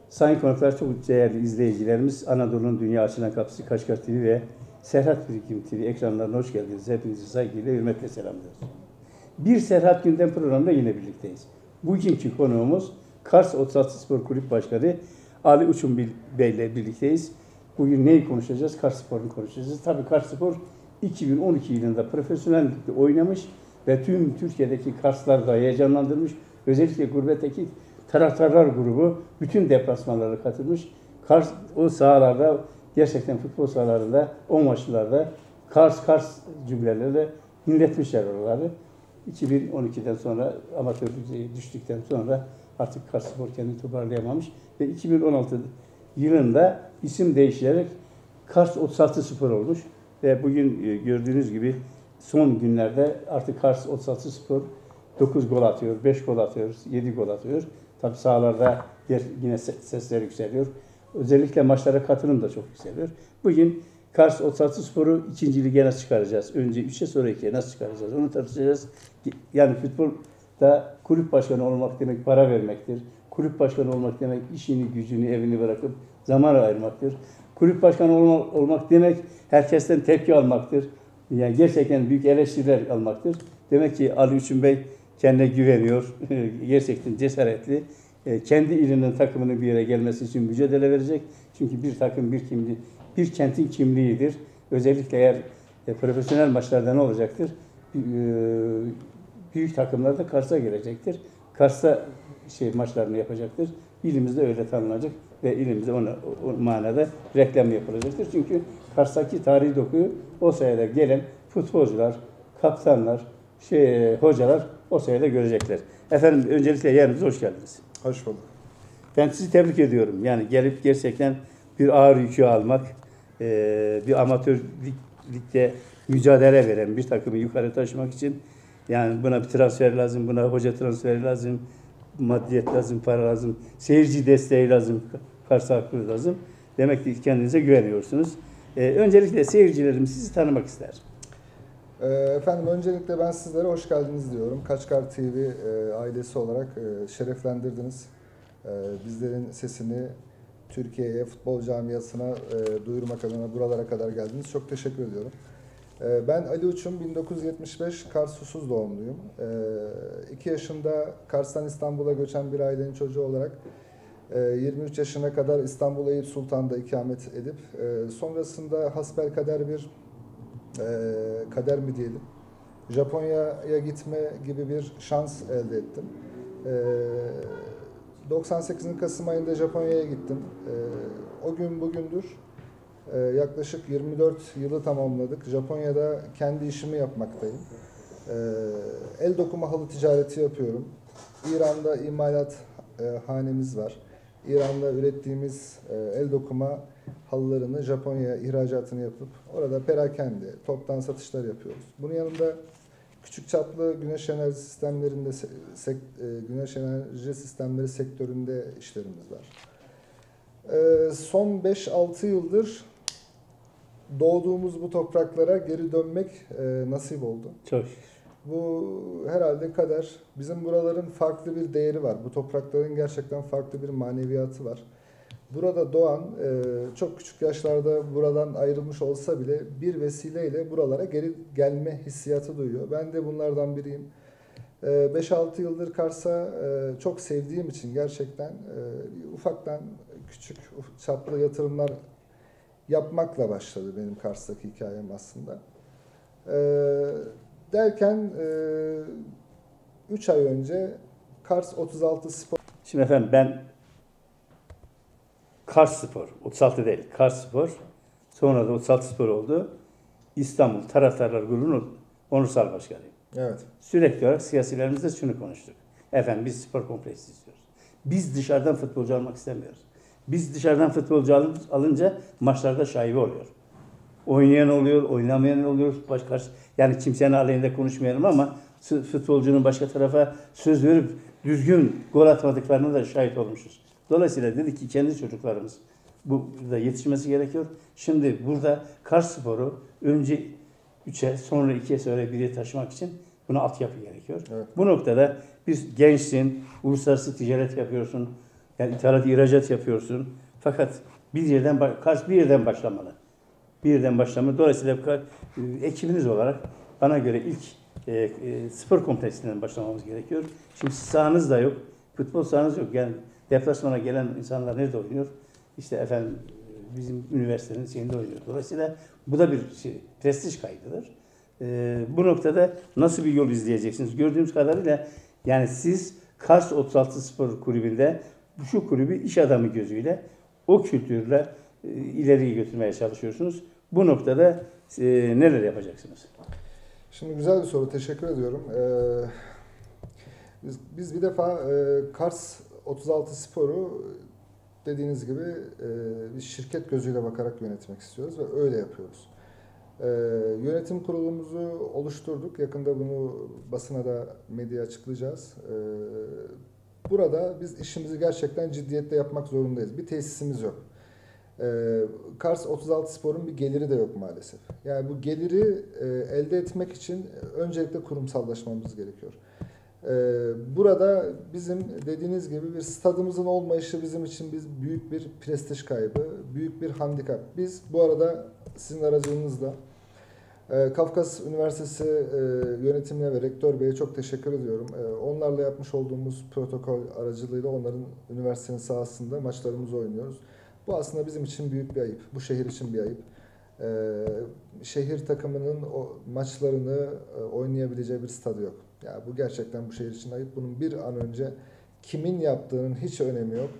Sayın konuklar, çok değerli izleyicilerimiz, Anadolu'nun dünya açılan kapısı Kaçkar TV ve Serhat Birikim TV ekranlarına hoş geldiniz. Hepinizi saygıyla, hürmetle selamlıyoruz. Bir Serhat Gündem programında yine birlikteyiz. Bugünkü konuğumuz Kars 36 Spor Kulüp Başkanı Ali Uçum Bey ile birlikteyiz. Bugün neyi konuşacağız? Kars Spor'unu konuşacağız. Tabii Kars Spor 2012 yılında profesyonel ligde oynamış ve tüm Türkiye'deki Karslar da heyecanlandırmış. Özellikle gurbetteki taraftarlar grubu bütün deplasmanlara katılmış. Kars o sahalarda, gerçekten futbol sahalarında, o maçlarda Kars cümlelerle inletmişler oraları. 2012'den sonra amatör düzeye düştükten sonra artık Kars Spor kendini toparlayamamış ve 2016 yılında isim değiştirerek Kars 36 Spor olmuş ve bugün gördüğünüz gibi son günlerde artık Kars 36 Spor 9 gol atıyor, 5 gol atıyor, 7 gol atıyor. Tabii sahalarda yine sesler yükseliyor. Özellikle maçlara katılım da çok yükseliyor. Bugün Kars 36 Spor'u 2. lige nasıl çıkaracağız? Önce 3'e sonra 2'ye nasıl çıkaracağız? Onu tartışacağız. Yani futbolda kulüp başkanı olmak demek para vermektir. Kulüp başkanı olmak demek işini, gücünü, evini bırakıp zaman ayırmaktır. Kulüp başkanı olmak demek herkesten tepki almaktır. Yani gerçekten büyük eleştiriler almaktır. Demek ki Ali Uçum Bey kendine güveniyor. Gerçekten cesaretli. Kendi ilinin takımının bir yere gelmesi için mücadele verecek. Çünkü bir takım bir kimliği, bir kentin kimliğidir. Özellikle eğer profesyonel maçlarda ne olacaktır? Büyük takımlar da Kars'a gelecektir. Kars'ta maçlarını yapacaktır. İlimizde öyle tanınacak ve ilimizde o manada reklam yapılacaktır. Çünkü Kars'taki tarihi dokuyu o sayede gelen futbolcular, kaptanlar, hocalar o sayede görecekler. Efendim öncelikle yerinize hoş geldiniz. Hoş bulduk. Ben sizi tebrik ediyorum. Yani gelip gerçekten bir ağır yükü almak, bir amatör ligde mücadele veren bir takımı yukarı taşımak için yani buna bir transfer lazım, buna hoca transferi lazım, maddiyet lazım, para lazım, seyirci desteği lazım, Kars halkı lazım. Demek ki kendinize güveniyorsunuz. Öncelikle seyircilerim sizi tanımak ister. Efendim öncelikle ben sizlere hoş geldiniz diyorum. Kaçkar TV ailesi olarak şereflendirdiniz. Bizlerin sesini Türkiye'ye, futbol camiasına duyurmak adına buralara kadar geldiniz. Çok teşekkür ediyorum. Ben Ali Uçum, 1975 Kars Susuz doğumluyum. 2 yaşında Kars'tan İstanbul'a göçen bir ailenin çocuğu olarak 23 yaşına kadar İstanbul Eyüp Sultan'da ikamet edip sonrasında hasbelkader bir kader mi diyelim, Japonya'ya gitme gibi bir şans elde ettim. 98'in Kasım ayında Japonya'ya gittim. O gün bugündür yaklaşık 24 yılı tamamladık. Japonya'da kendi işimi yapmaktayım. El dokuma halı ticareti yapıyorum. İran'da imalat hanemiz var. İran'da ürettiğimiz el dokuma halılarını Japonya'ya ihracatını yapıp orada perakende, toptan satışlar yapıyoruz. Bunun yanında küçük çaplı güneş enerji sistemlerinde güneş enerji sistemleri sektöründe işlerimiz var. Son 5-6 yıldır doğduğumuz bu topraklara geri dönmek nasip oldu. Çok. Bu herhalde kader. Bizim buraların farklı bir değeri var. Bu toprakların gerçekten farklı bir maneviyatı var. Burada doğan, çok küçük yaşlarda buradan ayrılmış olsa bile bir vesileyle buralara geri gelme hissiyatı duyuyor. Ben de bunlardan biriyim. 5-6 yıldır Kars'a çok sevdiğim için gerçekten ufaktan küçük çaplı yatırımlar yapmakla başladı benim Kars'taki hikayem aslında. Derken 3 ay önce Kars 36 Spor... Şimdi efendim ben Kars Spor, 36 değil, Kars Spor, sonra da 36 Spor oldu. İstanbul Taraftarlar Grubu'nun onursal başkanıyım. Evet. Sürekli olarak siyasilerimizde şunu konuştuk. Efendim biz spor kompleksi istiyoruz. Biz dışarıdan futbolcu almak istemiyoruz. Biz dışarıdan futbolcu alınca maçlarda şaibe oluyor. Oynayan oluyor, oynamayan oluyor. Yani kimsenin aleyhinde konuşmayalım ama futbolcunun başka tarafa söz verip düzgün gol atmadıklarına da şahit olmuşuz. Dolayısıyla dedik ki kendi çocuklarımız burada yetişmesi gerekiyor. Şimdi burada Kars Spor'u önce 3'e sonra 2'ye sonra 1'e taşımak için buna altyapı gerekiyor. Evet. Bu noktada biz gençsin, uluslararası ticaret yapıyorsun. Yani ithalat, ihracat yapıyorsun. Fakat Kars bir yerden başlamalı. Bir yerden başlamalı. Dolayısıyla ekibiniz olarak bana göre ilk spor kompleksinden başlamamız gerekiyor. Şimdi sahanız da yok. Futbol sahanız yok. Yani deplasmana gelen insanlar nerede oynuyor? İşte efendim bizim üniversitenin şeyinde oynuyor. Dolayısıyla bu da bir prestij kaygıdır. Bu noktada nasıl bir yol izleyeceksiniz? Gördüğümüz kadarıyla yani siz Kars 36 Spor Kulübü'nde şu kulübü iş adamı gözüyle o kültürle ileriye götürmeye çalışıyorsunuz. Bu noktada neler yapacaksınız? Şimdi güzel bir soru. Teşekkür ediyorum. Biz bir defa Kars 36 Spor'u dediğiniz gibi bir şirket gözüyle bakarak yönetmek istiyoruz ve öyle yapıyoruz. Yönetim kurulumuzu oluşturduk. Yakında bunu basına da medyaya açıklayacağız. Burada biz işimizi gerçekten ciddiyetle yapmak zorundayız. Bir tesisimiz yok. Kars 36 Spor'un bir geliri de yok maalesef. Yani bu geliri elde etmek için öncelikle kurumsallaşmamız gerekiyor. Burada bizim dediğiniz gibi bir stadımızın olmayışı bizim için büyük bir prestij kaybı, büyük bir handikap. Biz bu arada sizin aracılığınızla Kafkas Üniversitesi yönetimine ve rektör beye çok teşekkür ediyorum. Onlarla yapmış olduğumuz protokol aracılığıyla onların üniversitenin sahasında maçlarımızı oynuyoruz. Bu aslında bizim için büyük bir ayıp. Bu şehir için bir ayıp. Şehir takımının o maçlarını oynayabileceği bir stadı yok. Ya bu gerçekten bu şehir için ayıp. Bunun bir an önce kimin yaptığının hiç önemi yok.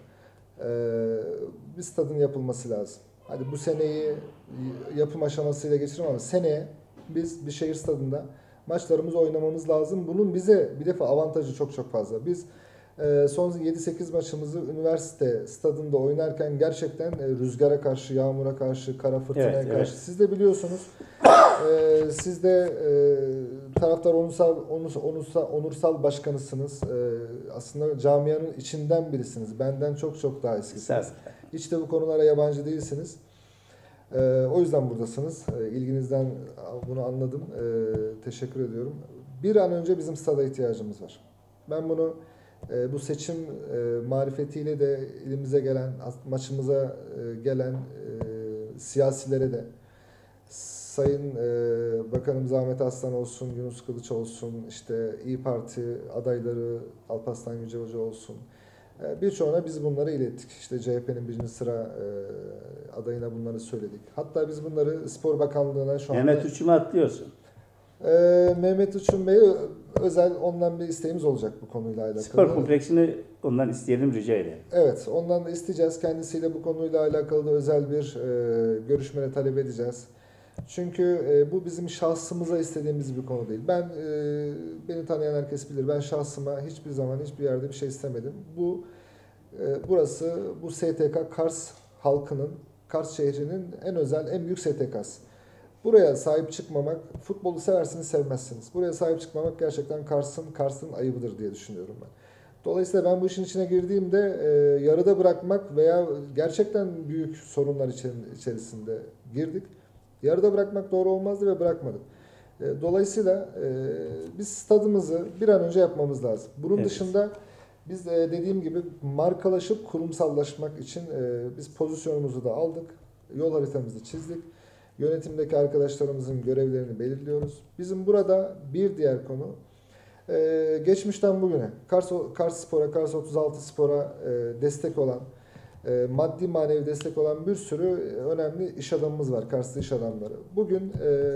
Bir stadın yapılması lazım. Hadi bu seneyi yapım aşamasıyla geçirelim ama seneye biz bir şehir stadında maçlarımızı oynamamız lazım. Bunun bize bir defa avantajı çok çok fazla. Biz son 7-8 maçımızı üniversite stadında oynarken gerçekten rüzgara karşı, yağmura karşı, kara fırtınaya karşı. Evet. Siz de biliyorsunuz. Siz de taraftar onursal başkanısınız. Aslında camianın içinden birisiniz. Benden çok çok daha eskisiniz. Hiç de bu konulara yabancı değilsiniz. O yüzden buradasınız. İlginizden bunu anladım. Teşekkür ediyorum. Bir an önce bizim stada ihtiyacımız var. Ben bunu bu seçim marifetiyle de ilimize gelen, maçımıza gelen siyasilere de Sayın Bakanımız Ahmet Aslan olsun, Yunus Kılıç olsun, işte İYİ Parti adayları Alparslan Yüce Hoca olsun. Birçoğuna biz bunları ilettik. İşte CHP'nin birinci sıra adayına bunları söyledik. Hatta biz bunları Spor Bakanlığı'na şu anda... Mehmet Uçum'u atlıyorsun. Mehmet Uçum Bey'e özel ondan bir isteğimiz olacak bu konuyla alakalı. Spor kompleksini ondan isteyelim, rica edelim. Evet, ondan da isteyeceğiz. Kendisiyle bu konuyla alakalı da özel bir görüşmene talep edeceğiz. Çünkü bu bizim şahsımıza istediğimiz bir konu değil. Beni tanıyan herkes bilir. Ben şahsıma hiçbir zaman hiçbir yerde bir şey istemedim. Burası bu STK Kars halkının, Kars şehrinin en özel, en büyük STK'sı. Buraya sahip çıkmamak, futbolu seversiniz sevmezsiniz. Buraya sahip çıkmamak gerçekten Kars'ın ayıbıdır diye düşünüyorum ben. Dolayısıyla ben bu işin içine girdiğimde yarıda bırakmak veya gerçekten büyük sorunlar içerisinde girdik. Yarıda bırakmak doğru olmazdı ve bırakmadık. Dolayısıyla biz stadımızı bir an önce yapmamız lazım. Bunun dışında biz dediğim gibi markalaşıp kurumsallaşmak için biz pozisyonumuzu da aldık. Yol haritamızı çizdik. Yönetimdeki arkadaşlarımızın görevlerini belirliyoruz. Bizim burada bir diğer konu geçmişten bugüne Kars Spor'a, Kars 36 Spor'a destek olan, maddi manevi destek olan bir sürü önemli iş adamımız var, Karslı iş adamları. Bugün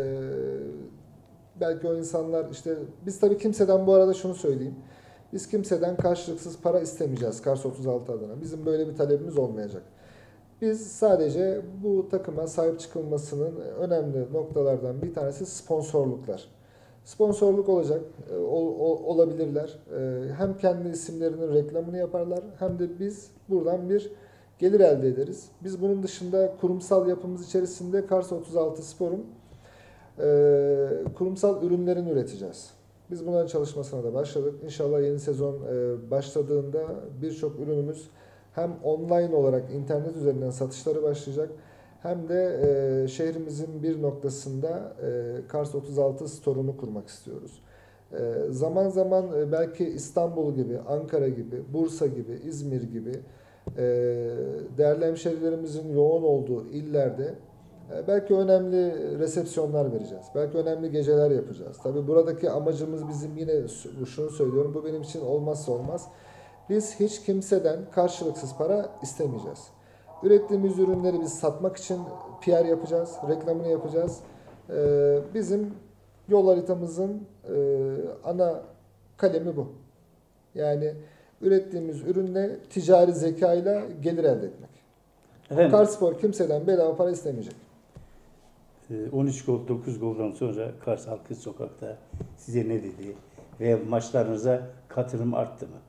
belki o insanlar işte biz tabii kimseden bu arada şunu söyleyeyim. Biz kimseden karşılıksız para istemeyeceğiz Kars 36 adına. Bizim böyle bir talebimiz olmayacak. Biz sadece bu takıma sahip çıkılmasının önemli noktalardan bir tanesi sponsorluklar. Sponsorluk olacak, olabilirler. Hem kendi isimlerinin reklamını yaparlar hem de biz buradan bir gelir elde ederiz. Biz bunun dışında kurumsal yapımız içerisinde Kars 36 Spor'un kurumsal ürünlerini üreteceğiz. Biz bunların çalışmasına da başladık. İnşallah yeni sezon başladığında birçok ürünümüz hem online olarak internet üzerinden satışları başlayacak hem de şehrimizin bir noktasında Kars 36 store'unu kurmak istiyoruz. Zaman zaman belki İstanbul gibi, Ankara gibi, Bursa gibi, İzmir gibi Değerli hemşehrilerimizin yoğun olduğu illerde belki önemli resepsiyonlar vereceğiz. Belki önemli geceler yapacağız. Tabii buradaki amacımız bizim yine şunu söylüyorum. Bu benim için olmazsa olmaz. Biz hiç kimseden karşılıksız para istemeyeceğiz. Ürettiğimiz ürünleri biz satmak için PR yapacağız, reklamını yapacağız. Bizim yol haritamızın ana kalemi bu. Yani ürettiğimiz ürünle ticari zekayla gelir elde etmek. Efendim, Karspor kimseden bedava para istemeyecek. 13 gol, 9 goldan sonra Kars halkı sokakta size ne dedi? Ve maçlarınıza katılım arttı mı?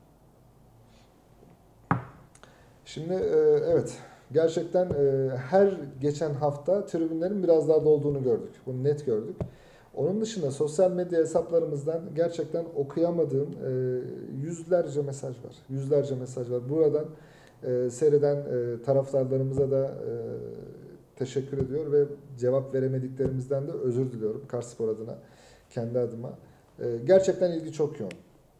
Şimdi evet, gerçekten her geçen hafta tribünlerin biraz daha dolduğunu gördük. Bunu net gördük. Onun dışında sosyal medya hesaplarımızdan gerçekten okuyamadığım yüzlerce mesaj var. Yüzlerce mesaj var. Buradan seyreden taraftarlarımıza da teşekkür ediyor ve cevap veremediklerimizden de özür diliyorum Karspor adına, kendi adıma. Gerçekten ilgi çok yoğun.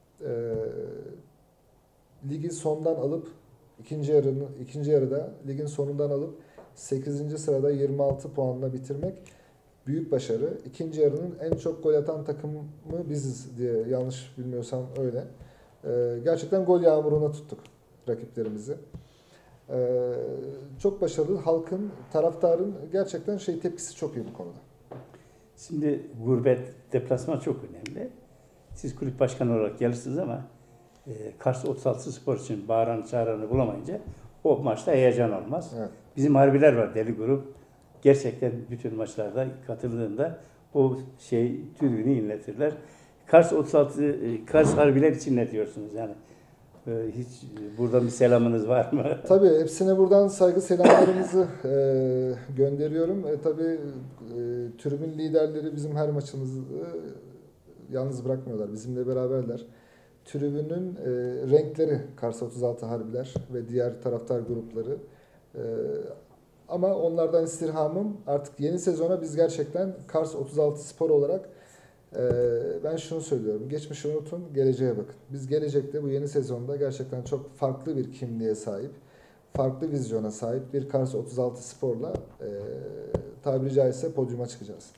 Ligi sondan alıp ikinci yarıda ligin sonundan alıp 8. sırada 26 puanla bitirmek büyük başarı. İkinci yarının en çok gol atan takımı biziz diye, yanlış bilmiyorsam öyle. Gerçekten gol yağmuruna tuttuk rakiplerimizi. Çok başarılı. Halkın, taraftarın gerçekten tepkisi çok iyi bu konuda. Şimdi gurbet, deplasman çok önemli. Siz kulüp başkanı olarak gelirsiniz ama Kars 36 Spor için bağıranı çağıranı bulamayınca o maçta heyecan olmaz. Evet. Bizim harbiler var, deli grup. Gerçekten bütün maçlarda katıldığında o tribünü inletirler. Kars 36, Kars harbiler için ne diyorsunuz yani? Hiç burada bir selamınız var mı? Tabii hepsine buradan saygı selamlarımızı gönderiyorum. Tabii tribün liderleri bizim her maçımızı yalnız bırakmıyorlar. Bizimle beraberler. Tribünün renkleri Kars 36 Harbiler ve diğer taraftar grupları. Ama onlardan istirhamım artık yeni sezona biz gerçekten Kars 36 Spor olarak ben şunu söylüyorum. Geçmişi unutun, geleceğe bakın. Biz gelecekte bu yeni sezonda gerçekten çok farklı bir kimliğe sahip, farklı vizyona sahip bir Kars 36 Spor'la tabiri caizse podyuma çıkacağız.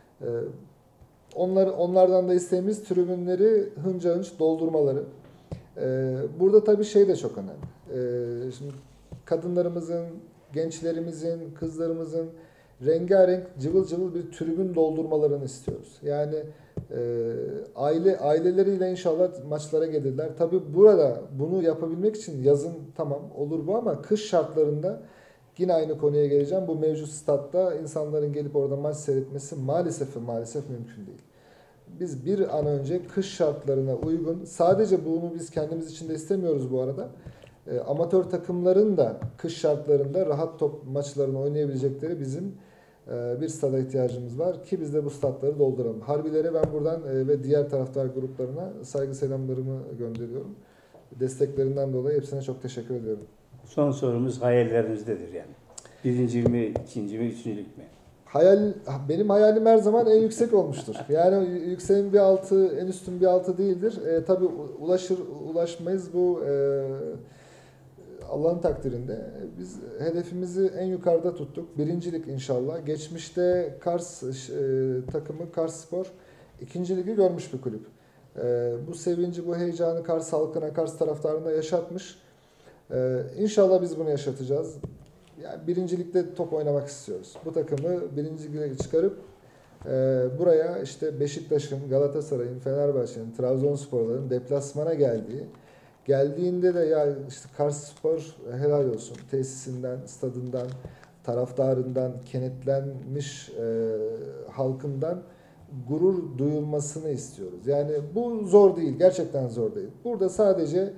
Onlardan da isteğimiz tribünleri hınca hınç doldurmaları. Burada tabii de çok önemli. Şimdi kadınlarımızın, gençlerimizin, kızlarımızın rengarenk, cıvıl cıvıl bir tribün doldurmalarını istiyoruz. Yani aileleriyle inşallah maçlara gelirler. Tabii burada bunu yapabilmek için yazın tamam olur bu ama kış şartlarında yine aynı konuya geleceğim. Bu mevcut statta insanların gelip orada maç seyretmesi maalesef mümkün değil. Biz bir an önce kış şartlarına uygun, sadece bunu biz kendimiz için de istemiyoruz bu arada. Amatör takımların da kış şartlarında rahat top maçlarını oynayabilecekleri bizim bir stada ihtiyacımız var ki biz de bu statları dolduralım. Harbilere ben buradan ve diğer taraftar gruplarına saygı selamlarımı gönderiyorum. Desteklerinden dolayı hepsine çok teşekkür ediyorum. Son sorumuz hayallerinizdedir yani. Birinci mi, ikinci mi, üçüncülük mü? Benim hayalim her zaman en yüksek olmuştur. Yani yükseğin bir altı, en üstün bir altı değildir. Tabii ulaşmayız bu Allah'ın takdirinde. Biz hedefimizi en yukarıda tuttuk. Birincilik inşallah. Geçmişte Kars takımı Karsspor ikinci ligi görmüş bir kulüp. Bu sevinci, bu heyecanı Kars halkına, Kars taraftarına yaşatmış. İnşallah biz bunu yaşatacağız. Yani birincilikte top oynamak istiyoruz. Bu takımı birinci lige çıkarıp buraya Beşiktaş'ın, Galatasaray'ın, Fenerbahçe'nin, Trabzonspor'ların deplasmana geldiğinde de ya Karsspor helal olsun tesisinden, stadından, taraftarından, kenetlenmiş halkından gurur duyulmasını istiyoruz. Yani bu zor değil, gerçekten zor değil. Burada sadece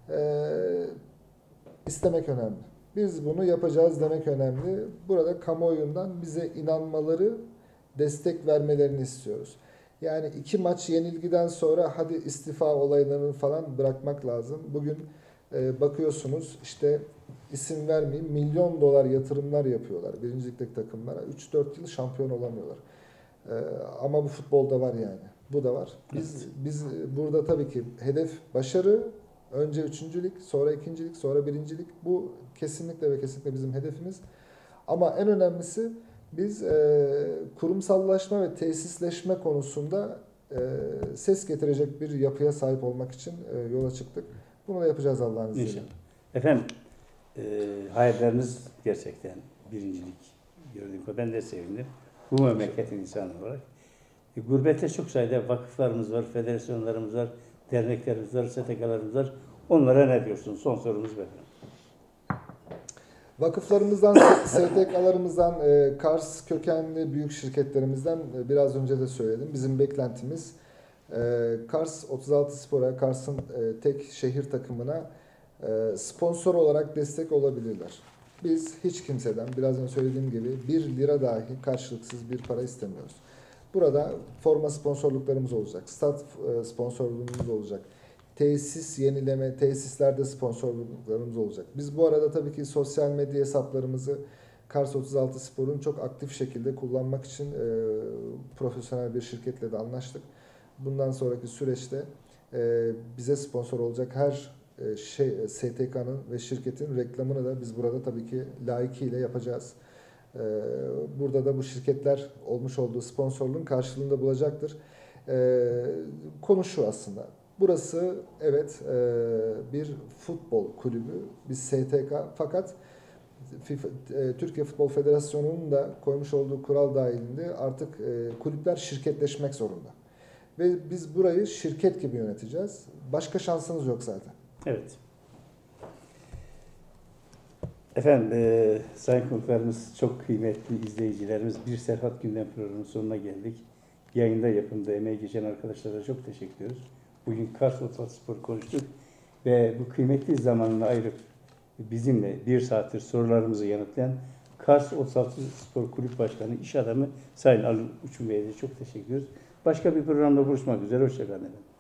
istemek önemli. Biz bunu yapacağız demek önemli. Burada kamuoyundan bize inanmaları, destek vermelerini istiyoruz. Yani 2 maç yenilgiden sonra hadi istifa olaylarını falan bırakmak lazım. Bugün bakıyorsunuz isim vermeyeyim $1 milyon yatırımlar yapıyorlar birinci ligdeki takımlara. 3-4 yıl şampiyon olamıyorlar. Ama bu futbolda var yani. Bu da var. Biz burada tabii ki hedef başarı, Önce üçüncülük, sonra ikincilik, sonra birincilik. Bu kesinlikle ve kesinlikle bizim hedefimiz. Ama en önemlisi biz kurumsallaşma ve tesisleşme konusunda ses getirecek bir yapıya sahip olmak için yola çıktık. Bunu da yapacağız Allah'ın izniyle. İnşallah. Efendim, hayalleriniz gerçekten birincilik gördüğüm kadar ben de sevindim. Bu memleketin insanı olarak. Gurbette çok sayıda vakıflarımız var, federasyonlarımız var, derneklerimiz var, STK'larımız var. Onlara ne diyorsunuz? Son sorumuz bu efendim. Vakıflarımızdan, STK'larımızdan, Kars kökenli büyük şirketlerimizden biraz önce de söyledim. Bizim beklentimiz Kars 36 Spor'a, Kars'ın tek şehir takımına sponsor olarak destek olabilirler. Biz hiç kimseden, biraz önce söylediğim gibi 1 lira dahi karşılıksız bir para istemiyoruz. Burada forma sponsorluklarımız olacak, stat sponsorluğumuz olacak, tesis yenileme, tesislerde sponsorluklarımız olacak. Biz bu arada tabii ki sosyal medya hesaplarımızı Kars 36 Spor'un çok aktif şekilde kullanmak için profesyonel bir şirketle de anlaştık. Bundan sonraki süreçte bize sponsor olacak her STK'nın ve şirketin reklamını da biz burada tabii ki layıkıyla yapacağız. Burada da bu şirketler olmuş olduğu sponsorluğun karşılığında bulacaktır. Konu şu aslında. Burası evet bir futbol kulübü, bir STK, fakat Türkiye Futbol Federasyonu'nun da koymuş olduğu kural dahilinde artık kulüpler şirketleşmek zorunda. Ve biz burayı şirket gibi yöneteceğiz. Başka şansımız yok zaten. Evet. Efendim, sayın konuklarımız, çok kıymetli izleyicilerimiz, bir Serhat Gündem programının sonuna geldik. Yayında, yapımda emeği geçen arkadaşlara çok teşekkür ediyoruz. Bugün Kars 36 Spor konuştuk ve bu kıymetli zamanını ayırıp bizimle bir saattir sorularımızı yanıtlayan Kars 36 Spor Kulüp Başkanı, iş adamı Sayın Ali Uçum Bey'e de çok teşekkür ediyoruz. Başka bir programda buluşmak üzere, hoşça kalın efendim.